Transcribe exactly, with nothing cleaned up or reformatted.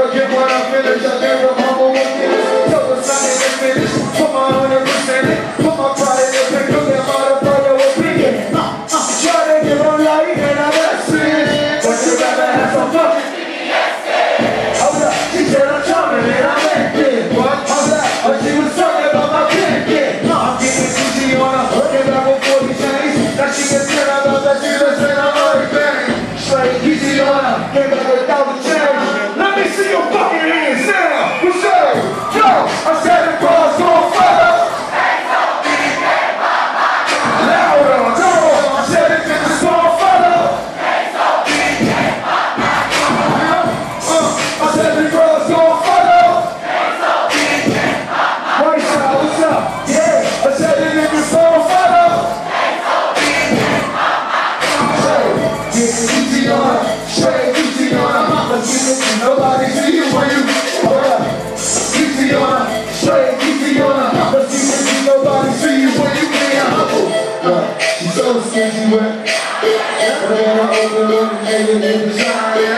get what I finish. I never humble again. Tell the sign and finish. Put my hundred percent in. Put my pride in the pick. Look at my brother was bigger. Uh, uh, try to get on light and I'm not sin. But you gotta have some fun. Hold up, she said I'm charming and I'm acting. What? Hold up, oh, she was talking about my pen. Yeah, I'm getting easy on her. Working back before he changed. Now she gets scared about that she was saying I'm already bang. Straight easy on her. Came back with a thousand change. Let me see your fucking hands now. What's up? Yo, I said the cross on fire. Louder, no. I said it in the song fire. I said the cross on fire. Right side, what's up? Yeah, I said it in the song fire. Get easy on her. Straight easy on her. Mama, nobody see you when you hold up. Easy on her. Straight easy on her. Mama, nobody see you when you being humble. Yeah, she's so skinny wet. But then I open up and make it in the shine.